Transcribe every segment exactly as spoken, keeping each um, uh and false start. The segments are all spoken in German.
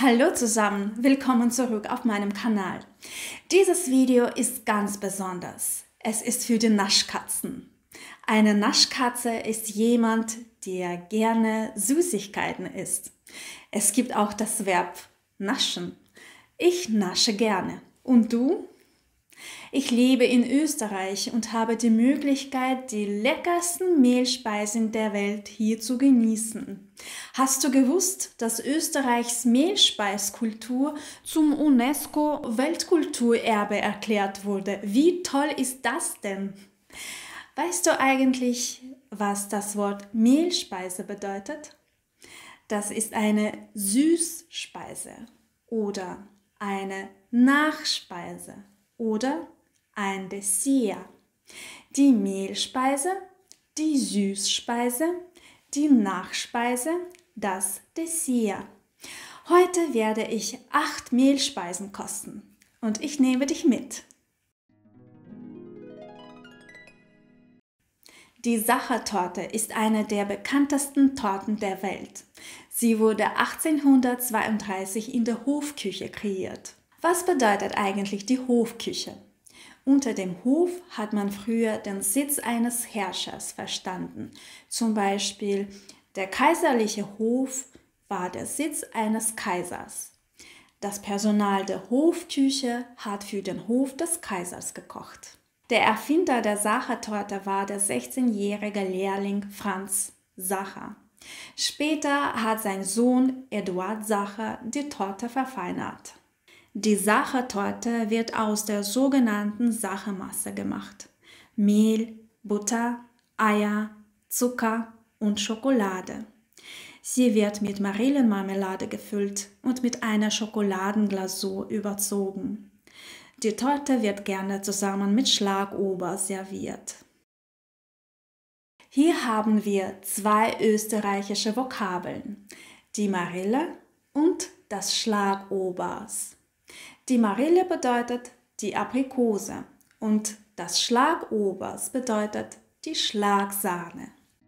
Hallo zusammen, willkommen zurück auf meinem Kanal. Dieses Video ist ganz besonders. Es ist für die Naschkatzen. Eine Naschkatze ist jemand, der gerne Süßigkeiten isst. Es gibt auch das Verb naschen. Ich nasche gerne. Und du? Ich lebe in Österreich und habe die Möglichkeit, die leckersten Mehlspeisen der Welt hier zu genießen. Hast du gewusst, dass Österreichs Mehlspeiskultur zum UNESCO-Weltkulturerbe erklärt wurde? Wie toll ist das denn? Weißt du eigentlich, was das Wort Mehlspeise bedeutet? Das ist eine Süßspeise oder eine Nachspeise oder ein Dessert. Die Mehlspeise, die Süßspeise, die Nachspeise, das Dessert. Heute werde ich acht Mehlspeisen kosten und ich nehme dich mit. Die Sachertorte ist eine der bekanntesten Torten der Welt. Sie wurde achtzehnhundertzweiunddreißig in der Hofküche kreiert. Was bedeutet eigentlich die Hofküche? Unter dem Hof hat man früher den Sitz eines Herrschers verstanden. Zum Beispiel der kaiserliche Hof war der Sitz eines Kaisers. Das Personal der Hofküche hat für den Hof des Kaisers gekocht. Der Erfinder der Sachertorte war der sechzehnjährige Lehrling Franz Sacher. Später hat sein Sohn Eduard Sacher die Torte verfeinert. Die Sachertorte wird aus der sogenannten Sachermasse gemacht. Mehl, Butter, Eier, Zucker und Schokolade. Sie wird mit Marillenmarmelade gefüllt und mit einer Schokoladenglasur überzogen. Die Torte wird gerne zusammen mit Schlagober serviert. Hier haben wir zwei österreichische Vokabeln, die Marille und das Schlagobers. Die Marille bedeutet die Aprikose und das Schlagobers bedeutet die Schlagsahne.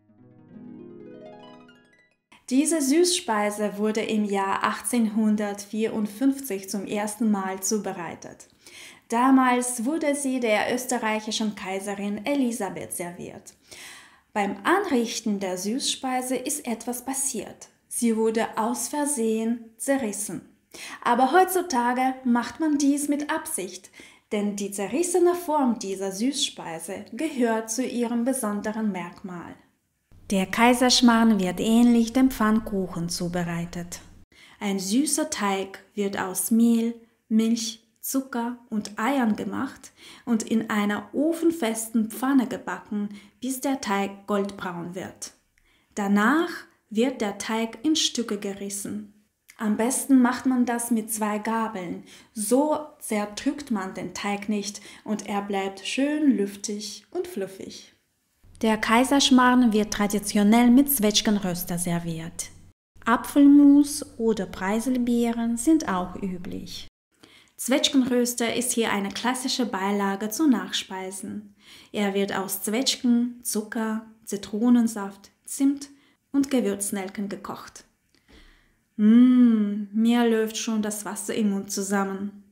Diese Süßspeise wurde im Jahr achtzehnhundertvierundfünfzig zum ersten Mal zubereitet. Damals wurde sie der österreichischen Kaiserin Elisabeth serviert. Beim Anrichten der Süßspeise ist etwas passiert. Sie wurde aus Versehen zerrissen. Aber heutzutage macht man dies mit Absicht, denn die zerrissene Form dieser Süßspeise gehört zu ihrem besonderen Merkmal. Der Kaiserschmarrn wird ähnlich dem Pfannkuchen zubereitet. Ein süßer Teig wird aus Mehl, Milch, Zucker und Eiern gemacht und in einer ofenfesten Pfanne gebacken, bis der Teig goldbraun wird. Danach wird der Teig in Stücke gerissen. Am besten macht man das mit zwei Gabeln, so zerdrückt man den Teig nicht und er bleibt schön luftig und fluffig. Der Kaiserschmarrn wird traditionell mit Zwetschgenröster serviert. Apfelmus oder Preiselbeeren sind auch üblich. Zwetschgenröster ist hier eine klassische Beilage zu Nachspeisen. Er wird aus Zwetschgen, Zucker, Zitronensaft, Zimt und Gewürznelken gekocht. Mmh, mir läuft schon das Wasser im Mund zusammen.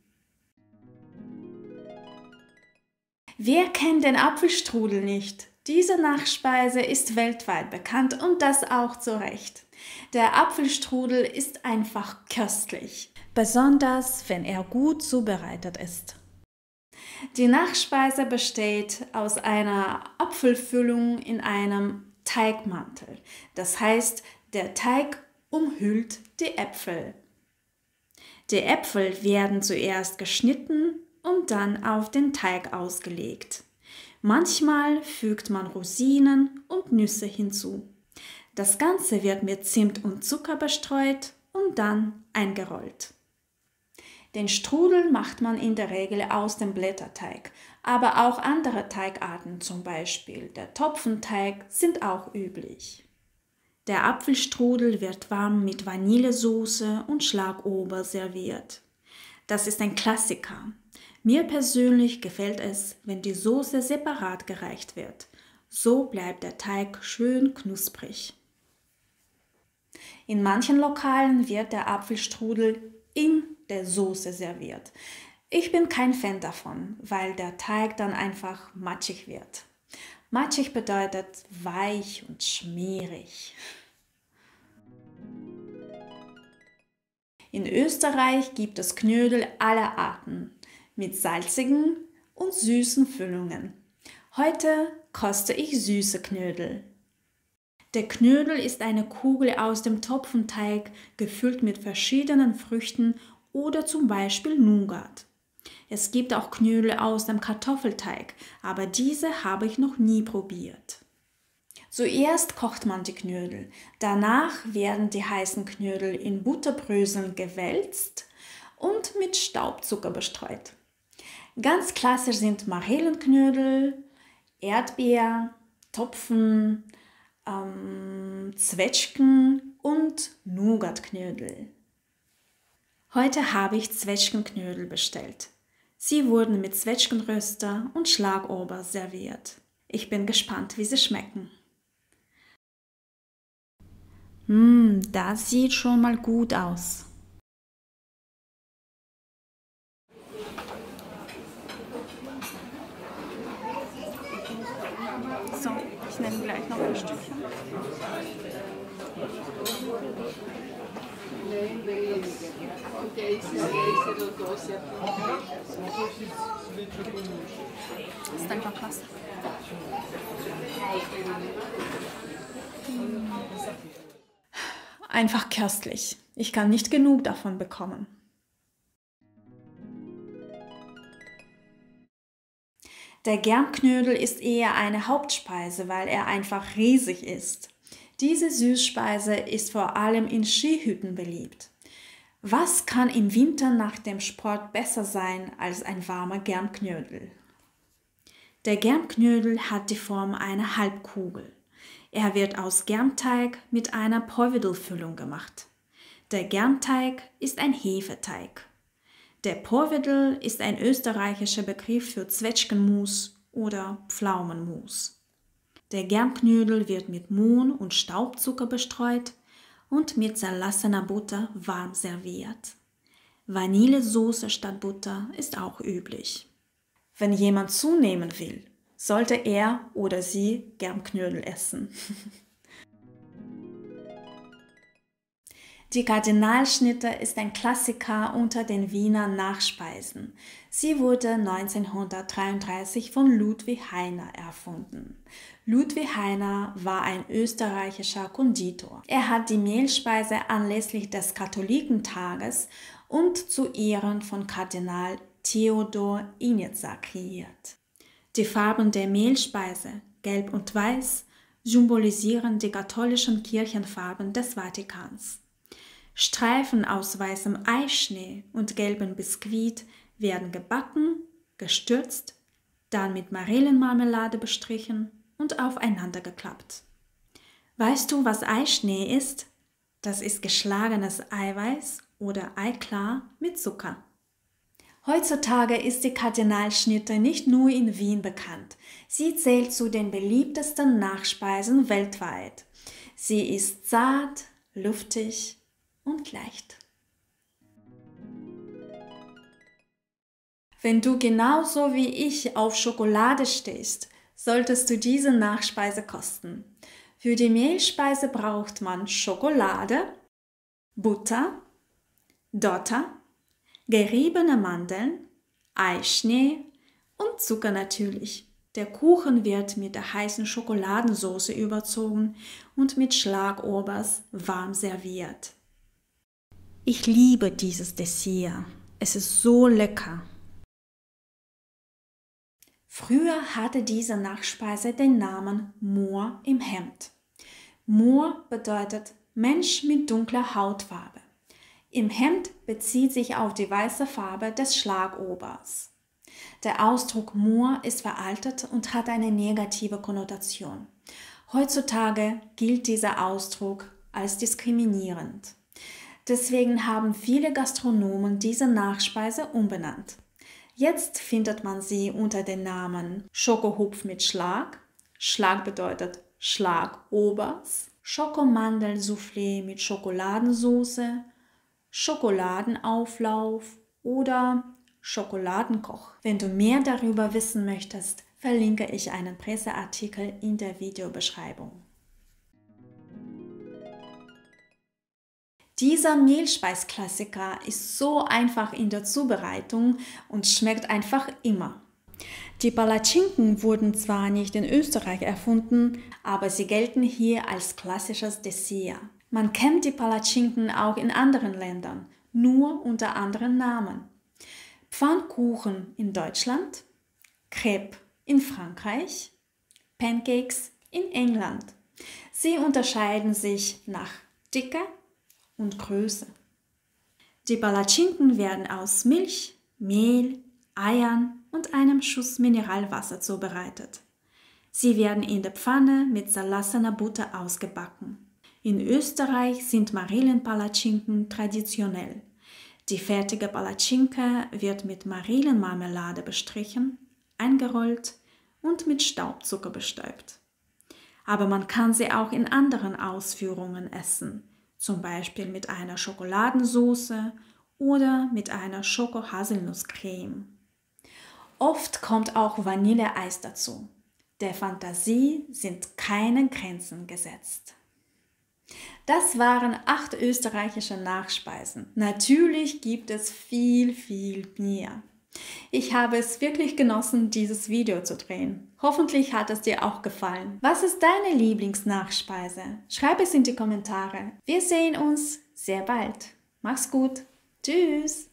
Wer kennt den Apfelstrudel nicht? Diese Nachspeise ist weltweit bekannt und das auch zu Recht. Der Apfelstrudel ist einfach köstlich, besonders wenn er gut zubereitet ist. Die Nachspeise besteht aus einer Apfelfüllung in einem Teigmantel. Das heißt, der Teig umhüllt die Äpfel. Die Äpfel werden zuerst geschnitten und dann auf den Teig ausgelegt. Manchmal fügt man Rosinen und Nüsse hinzu. Das Ganze wird mit Zimt und Zucker bestreut und dann eingerollt. Den Strudel macht man in der Regel aus dem Blätterteig, aber auch andere Teigarten, zum Beispiel der Topfenteig, sind auch üblich. Der Apfelstrudel wird warm mit Vanillesoße und Schlagober serviert. Das ist ein Klassiker. Mir persönlich gefällt es, wenn die Soße separat gereicht wird. So bleibt der Teig schön knusprig. In manchen Lokalen wird der Apfelstrudel in der Soße serviert. Ich bin kein Fan davon, weil der Teig dann einfach matschig wird. Matschig bedeutet weich und schmierig. In Österreich gibt es Knödel aller Arten, mit salzigen und süßen Füllungen. Heute koste ich süße Knödel. Der Knödel ist eine Kugel aus dem Topfenteig, gefüllt mit verschiedenen Früchten oder zum Beispiel Nougat. Es gibt auch Knödel aus dem Kartoffelteig, aber diese habe ich noch nie probiert. Zuerst kocht man die Knödel, danach werden die heißen Knödel in Butterbröseln gewälzt und mit Staubzucker bestreut. Ganz klassisch sind Marillenknödel, Erdbeer, Topfen, ähm, Zwetschgen und Nougatknödel. Heute habe ich Zwetschgenknödel bestellt. Sie wurden mit Zwetschgenröster und Schlagobers serviert. Ich bin gespannt, wie sie schmecken. Mmh, das sieht schon mal gut aus. So, ich nehme gleich noch ein Stückchen. Das ist einfach klasse. Einfach köstlich. Ich kann nicht genug davon bekommen. Der Germknödel ist eher eine Hauptspeise, weil er einfach riesig ist. Diese Süßspeise ist vor allem in Skihütten beliebt. Was kann im Winter nach dem Sport besser sein als ein warmer Germknödel? Der Germknödel hat die Form einer Halbkugel. Er wird aus Germteig mit einer Porvedelfüllung gemacht. Der Germteig ist ein Hefeteig. Der Porvedel ist ein österreichischer Begriff für Zwetschgenmus oder Pflaumenmus. Der Germknödel wird mit Mohn und Staubzucker bestreut und mit zerlassener Butter warm serviert. Vanillesoße statt Butter ist auch üblich. Wenn jemand zunehmen will, sollte er oder sie Germknödel essen. Die Kardinalschnitte ist ein Klassiker unter den Wiener Nachspeisen. Sie wurde neunzehnhundertdreiunddreißig von Ludwig Heiner erfunden. Ludwig Heiner war ein österreichischer Konditor. Er hat die Mehlspeise anlässlich des Katholikentages und zu Ehren von Kardinal Theodor Initza kreiert. Die Farben der Mehlspeise, Gelb und Weiß, symbolisieren die katholischen Kirchenfarben des Vatikans. Streifen aus weißem Eischnee und gelbem Biskuit werden gebacken, gestürzt, dann mit Marillenmarmelade bestrichen und aufeinander geklappt. Weißt du, was Eischnee ist? Das ist geschlagenes Eiweiß oder Eiklar mit Zucker. Heutzutage ist die Kardinalschnitte nicht nur in Wien bekannt. Sie zählt zu den beliebtesten Nachspeisen weltweit. Sie ist zart, luftig und leicht. Wenn du genauso wie ich auf Schokolade stehst, solltest du diese Nachspeise kosten. Für die Mehlspeise braucht man Schokolade, Butter, Dotter, geriebene Mandeln, Eischnee und Zucker natürlich. Der Kuchen wird mit der heißen Schokoladensauce überzogen und mit Schlagobers warm serviert. Ich liebe dieses Dessert. Es ist so lecker. Früher hatte diese Nachspeise den Namen Moor im Hemd. Moor bedeutet Mensch mit dunkler Hautfarbe. Im Hemd bezieht sich auf die weiße Farbe des Schlagobers. Der Ausdruck Moor ist veraltet und hat eine negative Konnotation. Heutzutage gilt dieser Ausdruck als diskriminierend. Deswegen haben viele Gastronomen diese Nachspeise umbenannt. Jetzt findet man sie unter den Namen Schokohupf mit Schlag, Schlag bedeutet Schlagobers, Schokomandelsoufflé mit Schokoladensauce, Schokoladenauflauf oder Schokoladenkoch. Wenn du mehr darüber wissen möchtest, verlinke ich einen Presseartikel in der Videobeschreibung. Dieser Mehlspeisklassiker ist so einfach in der Zubereitung und schmeckt einfach immer. Die Palatschinken wurden zwar nicht in Österreich erfunden, aber sie gelten hier als klassisches Dessert. Man kennt die Palatschinken auch in anderen Ländern, nur unter anderen Namen. Pfannkuchen in Deutschland, Crêpes in Frankreich, Pancakes in England. Sie unterscheiden sich nach Dicke und Größe. Die Palatschinken werden aus Milch, Mehl, Eiern und einem Schuss Mineralwasser zubereitet. Sie werden in der Pfanne mit zerlassener Butter ausgebacken. In Österreich sind Marillenpalatschinken traditionell. Die fertige Palatschinke wird mit Marillenmarmelade bestrichen, eingerollt und mit Staubzucker bestäubt. Aber man kann sie auch in anderen Ausführungen essen, zum Beispiel mit einer Schokoladensauce oder mit einer Schoko-Haselnusscreme. Oft kommt auch Vanilleeis dazu. Der Fantasie sind keine Grenzen gesetzt. Das waren acht österreichische Nachspeisen. Natürlich gibt es viel, viel mehr. Ich habe es wirklich genossen, dieses Video zu drehen. Hoffentlich hat es dir auch gefallen. Was ist deine Lieblingsnachspeise? Schreib es in die Kommentare. Wir sehen uns sehr bald. Mach's gut. Tschüss.